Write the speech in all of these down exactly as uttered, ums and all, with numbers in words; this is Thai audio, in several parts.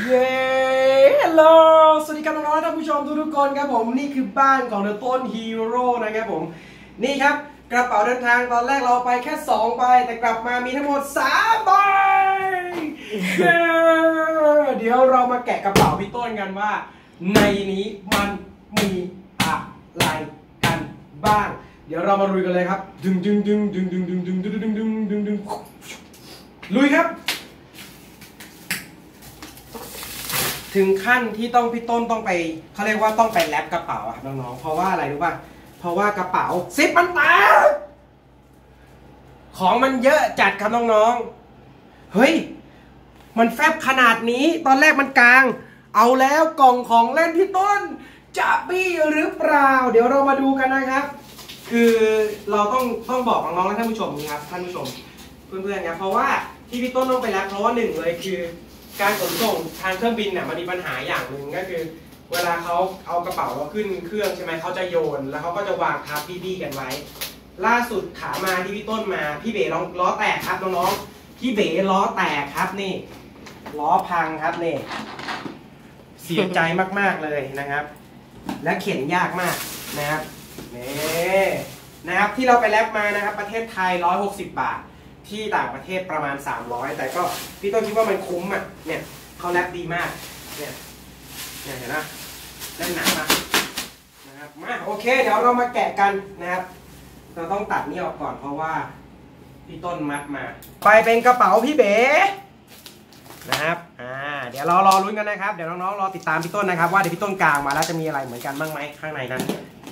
เย้ฮัลโหลสวัสดีครับน้องๆท่านผู้ชมทุกๆคนครับผมนี่คือบ้านของเดอะต้นฮีโร่นะครับผมนี่ครับกระเป๋าเดินทางตอนแรกเราไปแค่สองใบแต่กลับมามีทั้งหมดสามใบเดี๋ยวเรามาแกะกระเป๋าพี่ต้นกันว่าในนี้มันมีอะไรกันบ้างเดี๋ยวเรามาลุยกันเลยครับดึงดึงดึงดึงดึงดึงดึงดึงดึงดึงดึงดึงลุยครับถึงขั้นที่ต้องพี่ต้นต้องไปเขาเรียกว่าต้องไปแรปกระเป๋าครับน้องๆเพราะว่าอะไรรู้ป่ะเพราะว่ากระเป๋าซิปมันแตกของมันเยอะจัดครับน้องๆเฮ้ยมันแฟบขนาดนี้ตอนแรกมันกลางเอาแล้วกล่องของเล่นพี่ต้นจะบี้หรือเปล่าเดี๋ยวเรามาดูกันนะครับคือเราต้องต้องบอกน้องๆและท่านผู้ชมนี่ครับท่านผู้ชมเพื่อนๆครับเพราะว่าที่พี่ต้นต้องไปแรปเพราะว่าหนึ่งเลยคือการขนส่งทางเครื่องบินเนี่ยมันมีปัญหาอย่างหนึ่งก็คือเวลาเขาเอากระเป๋าเราขึ้นเครื่องใช่ไหมเขาจะโยนแล้วเขาก็จะวางทับบี้ๆกันไว้ล่าสุดขามาที่พี่ต้นมาพี่เบ๋ล้อแตกครับน้องๆพี่เบ๋ล้อแตกครับนี่ล้อพังครับนี่เสียใจมากๆเลยนะครับและเข็นยากมากนะครับนี่นะครับที่เราไปแลบมานะครับประเทศไทยหนึ่งร้อยหกสิบบาทที่ต่างประเทศประมาณสามร้อยแต่ก็พี่ต้นคิดว่ามันคุ้มอ่ะเนี่ยเขาแลบดีมากเนี่ยเนี่ยเห็นไหมแน่นหนามากนะครับมาโอเคเดี๋ยวเรามาแกะกันนะครับเราต้องตัดนี่ออกก่อนเพราะว่าพี่ต้นมัดมาไปเป็นกระเป๋าพี่เบ๋นะครับอ่าเดี๋ยวเรารอลุ้นกันนะครับเดี๋ยวน้องๆรอติดตามพี่ต้นนะครับว่าเดี๋ยวพี่ต้นกลางมาแล้วจะมีอะไรเหมือนกันบ้างไหมข้างในนั้น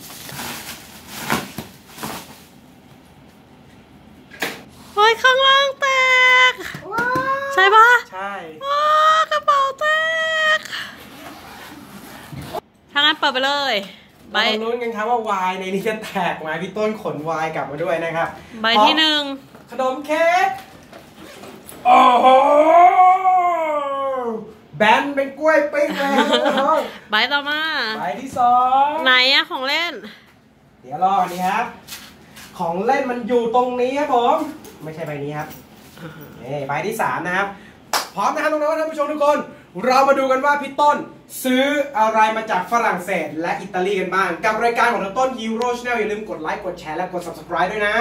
เฮ้ยข้างล่างแตกใช่ปะใช่กระเป๋าแตกถ้างั้นเปิดไปเลยใบลุ้นกันครับว่าวายในนี้จะแตกไหมพี่ต้นขนวายกลับมาด้วยนะครับใบที่หนึ่งขนมเค้กโอ้โหแบนเป็นกล้วยปิ้งเลยครับใบต่อมาใบที่สองไหนอะของเล่นเดี๋ยวรอนี่ครับของเล่นมันอยู่ตรงนี้ครับผมไม่ใช่ใบนี้ครับนี่ใบที่สามนะครับพร้อมนะครับน้องๆท่านผู้ชมทุกคนเรามาดูกันว่าพี่ต้นซื้ออะไรมาจากฝรั่งเศสและอิตาลีกันบ้างกับรายการของเราต้นฮีโร่ชาแนลอย่าลืมกดไลค์กดแชร์และกด ซับสไครบ์ ด้วยนะ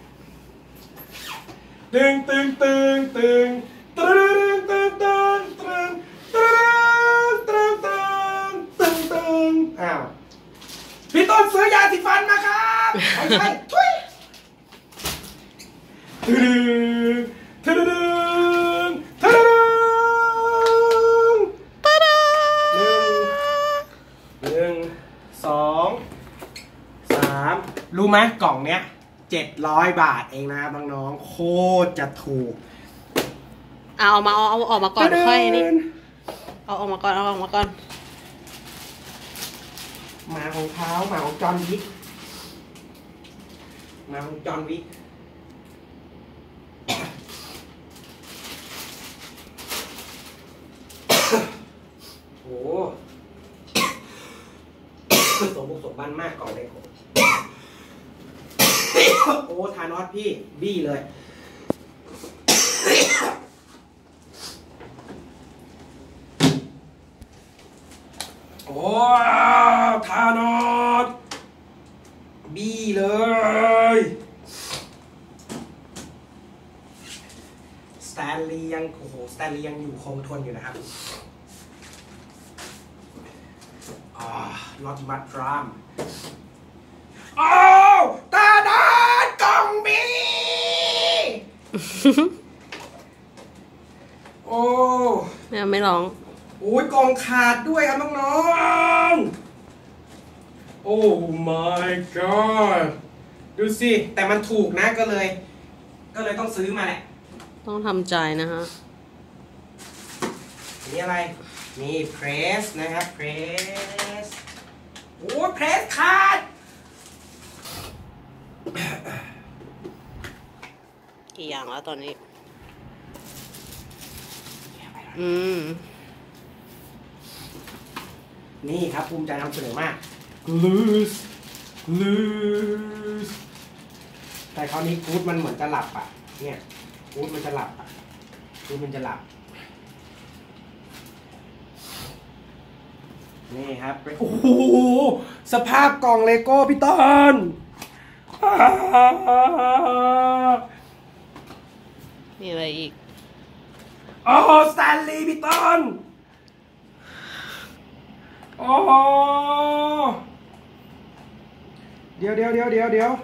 ตึงตึงตึงตึงตึงตึงตึงตึงตึงตึงตึงตึงตึงอ้าวพี่ต้นซื้อยาสีฟันมาครับไม่ใช่ช่วยตึงตึงตึงตึงหนึ่งหนึ่งสองสามรู้ไหมกล่องเนี้ยเจ็ดร้อยบาทเองนะครับน้องๆโคตรจะถูกเอามาเอาเอาออกมาก่อนค่อยนี่เอาออกมาก่อนเอาออกมาก่อนหมาของเท้าหมาของจอห์นวิกหมาของจอห์นวิกโอ้สมบุกสมบันมากกล่องเล็กโอ้ทานอสพี่บี้เลยโอ้ทานอสบี้เลยสแตนลีย์ยังโอ้โหสแตนลีย์ยังอยู่คงทนอยู่นะครับอ่าลอติมัสทรัมโอ้ตาดากล่องบีโอ้เนี่ยไม่ร้องโอ้ยกล่องขาดด้วยครับน้องๆโอ้ my god ดูสิแต่มันถูกนะก็เลยก็เลยต้องซื้อมาแหละต้องทำใจนะฮะนี่อะไรนี่เพรสนะครับเพรสโอ้เพรสขาดกี่อย่างแล้วตอนนี้อืมนี่ครับภูมิใจนำเสนอมาก Glue Glue แต่คราวนี้กู๊ดมันเหมือนจะหลับอ่ะเนี่ยกู๊ดมันจะหลับอ่ะกู๊ดมันจะหลับนี่ครับโอ้โหสภาพกล่องเลโก้พี่ต้นมีอะไรอีกโอ้สแตนลีย์พี่ต้นโอ้เดี๋ยวเดี๋ยวเดี๋ยวเดี๋ยวเดี๋ยว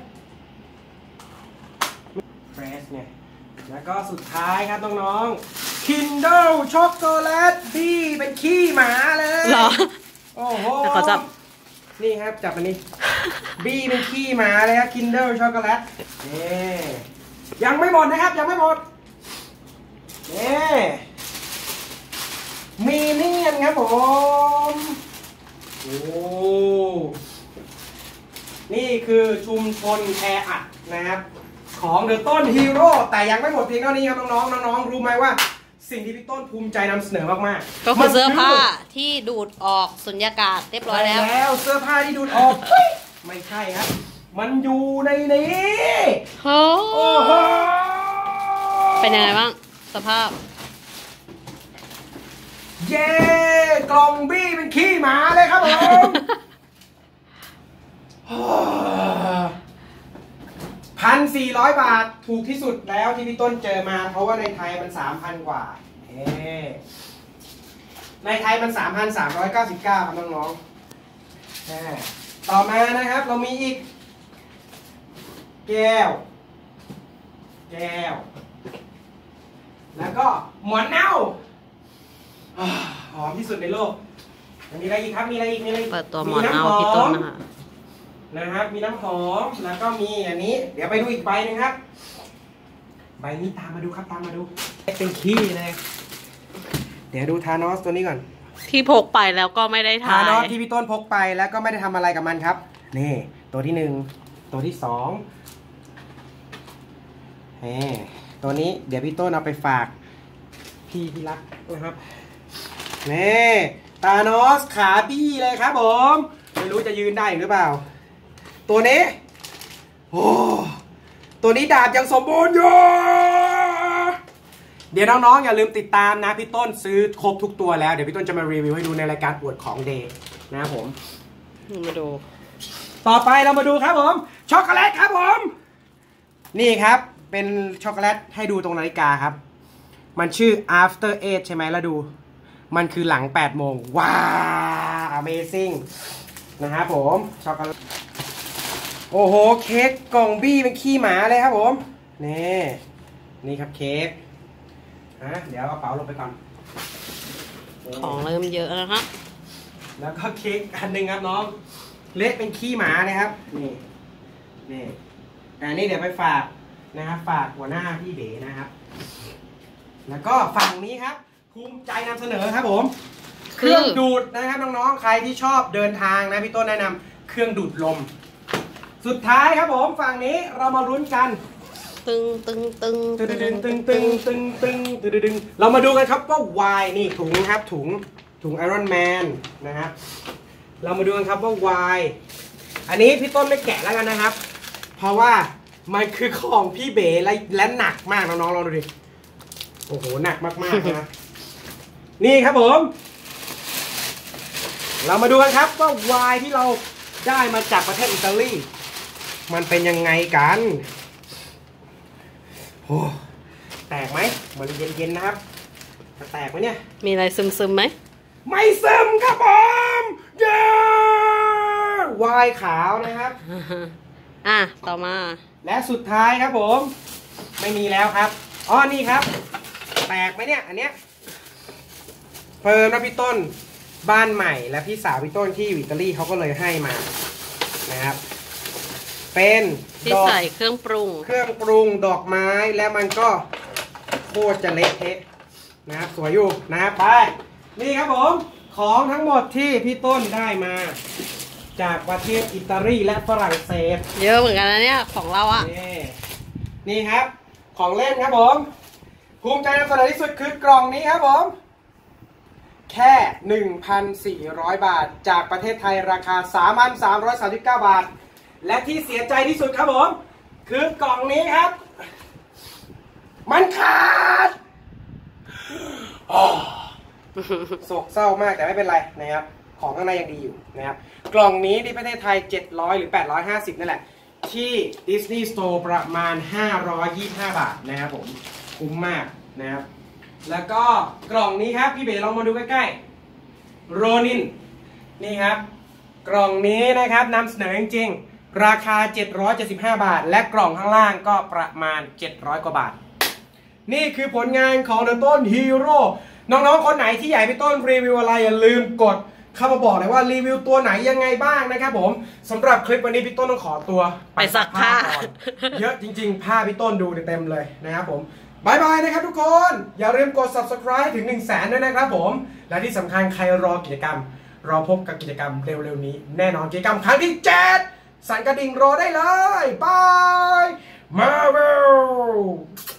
เฟรชไงแล้วก็สุดท้ายครับน้องๆ Kindle ช็อกโกแลตบี้เป็นขี้หมาเลยเหรอโอ้โหขอจับนี่ครับจับอันนี้บี้เป็นขี้หมาเลยครับ Kindle ช็อกโกแลตนี่ยังไม่หมดนะครับยังไม่หมดนี่มีเนียนครับผมโอ้นี่คือชุมชนแออัดนะครับของเดอะต้นฮีโร่แต่ยังไม่หมดเพียงเท่านี้ครับน้องๆน้องๆรู้ไหมว่าสิ่งที่พี่ต้นภูมิใจนำเสนอมากๆก็คือเสื้อผ้าที่ดูดออกสุญญากาศเรียบร้อยแล้วแล้วเสื้อผ้าที่ดูดออกไม่ใช่ครับมันอยู่ในนี้โอ้โหเป็นยังไงบ้างสภาพเย้กล่องบี้เป็นขี้หมาเลยครับผมพันสี่ร้อยบาทถูกที่สุดแล้วที่พี่ต้นเจอมาเพราะว่าในไทยมันสามพันกว่าเอในไทยมันสามพันสามร้อยเก้าสิบเก้าครับน้องๆต่อมานะครับเรามีอีกแก้วแก้วแล้วก็หมอนเน่าหอมที่สุดในโลกมีอะไรอีกครับมีอะไรอีกมีอะไรเปิดตัวหมอนเน่าพี่ต้นนะคะนะครับมีน้ำหอมแล้วก็มีอันนี้เดี๋ยวไปดูอีกใบนึงครับใบนี้ตามมาดูครับตามมาดูเป็นขี้เลยเดี๋ยวดูทานอสตัวนี้ก่อนที่พกไปแล้วก็ไม่ได้ทานทานอสที่พี่ต้นพกไปแล้วก็ไม่ได้ทำอะไรกับมันครับนี่ตัวที่หนึ่งตัวที่สองเฮ้ตัวนี้เดี๋ยวพี่ต้นเอาไปฝากพี่ที่รักนะครับนี่ทานอสขาบี้เลยครับผมไม่รู้จะยืนได้หรือเปล่าตัวนี้โอ้ตัวนี้ดาบยังสมบูรณ์อยู่เดี๋ยวน้องๆอย่าลืมติดตามนะพี่ต้นซื้อครบทุกตัวแล้วเดี๋ยวพี่ต้นจะมารีวิวให้ดูในรายการอวดของเดย์นะครับผมมาดูต่อไปเรามาดูครับผมช็อกโกแลตครับผมนี่ครับเป็นช็อกโกแลตให้ดูตรงนาฬิกาครับมันชื่อ after eight ใช่ไหมแล้วดูมันคือหลังแปดโมงว้าว amazing นะครับผมช็อกโกแลตโอ้โหเค้กกล่องบี้เป็นขี้หมาเลยครับผมนี่นี่ครับเค้กฮะเดี๋ยวเอากระเป๋าลงไปก่อนของเริ่มเยอะแล้วครับแล้วก็เค้กอันหนึ่งครับน้องเละเป็นขี้หมาเลยครับนี่นี่อันนี้เดี๋ยวไปฝากนะครับฝากหัวหน้าพี่เบ๋นะครับแล้วก็ฝั่งนี้ครับภูมิใจนำเสนอครับผมเครื่องดูดนะครับน้องๆใครที่ชอบเดินทางนะพี่ต้นแนะนำเครื่องดูดลมสุดท้ายครับผมฝั่งนี้เรามาลุ้นกันตึงตึงตึงตึงตึงตึงตึงตึงตึงตึงตึงเรามาดูกันครับว่าวายนี่ถุงครับถุงถุงไอรอนแมนนะครับเรามาดูกันครับว่าวายอันนี้พี่ต้นไม่แกะแล้วกันนะครับเพราะว่ามันคือของพี่เบ๋และหนักมากน้องๆลองดูดิโอ้โหหนักมากๆนะนี่ครับผมเรามาดูกันครับว่าวายที่เราได้มาจากประเทศอิตาลีมันเป็นยังไงกันโอ้แตกไหมมันเย็นๆนะครับจะแตกไหมเนี่ยมีอะไรซึมๆไหมไม่ซึมครับผมเย้วายขาวนะครับอ่ะต่อมาและสุดท้ายครับผมไม่มีแล้วครับอ๋อนี่ครับแตกไหมเนี่ยอันเนี้ยเพิ่มนะพี่ต้นบ้านใหม่และพี่สาวพี่ต้นที่อิตาลีเขาก็เลยให้มานะครับเป็นที่ใส่เครื่องปรุงเครื่องปรุงดอกไม้แล้วมันก็โคตรจะเละเทะนะครับสวยอยู่นะครับไปนี่ครับผมของทั้งหมดที่พี่ต้นได้มาจากประเทศอิตาลีและฝรั่งเศสเยอะเหมือนกันนะเนี่ยของเราอ่ะนี่นี่ครับของเล่นครับผมภูมิใจนำเสนอที่สุดคือกล่องนี้ครับผมแค่ หนึ่งพันสี่ร้อย บาทจากประเทศไทยราคา สามพันสามร้อยสามสิบเก้า บาทและที่เสียใจที่สุดครับผมคือกล่องนี้ครับมันขาดโศกเศร้ามากแต่ไม่เป็นไรนะครับขของข้างในยังดีอยู่นะครับกล่องนี้ที่ประเทศไทยเจ็ดร้อยหรือแปดร้อยห้าสิบนั่นแหละที่ Disney Store ประมาณห้าร้อยยี่สิบห้าบาทนะครับผมคุ้มมากนะครับแล้วก็กล่องนี้ครับพี่เบ๋ลองมาดูใกล้ๆโรนินนี่ครับกล่องนี้นะครับนำเสนอจริงๆราคาเจ็ดร้อยเจ็ดสิบห้าบาทและกล่องข้างล่างก็ประมาณเจ็ดร้อยกว่าบาทนี่คือผลงานของ The ต้นฮีโร่น้องๆคนไหนที่อยากให้พี่ต้นรีวิวอะไรอย่าลืมกดเข้ามาบอกเลยว่ารีวิวตัวไหนยังไงบ้างนะครับผมสำหรับคลิปวันนี้พี่ต้นต้องขอตัวไปซักผ้าก่อนเยอะจริงๆผ้าพี่ต้นดูเต็มเลยนะครับผมบายบายนะครับทุกคน อย่าลืมกด ซับสไครบ์ ถึง หนึ่งแสน ด้วยนะครับผมและที่สำคัญใครรอกิจกรรมรอพบกับกิจกรรมเร็วๆนี้แน่นอนกิจกรรมครั้งที่เจ็ดสั่นกระดิ่งรอได้เลยบายมาเวล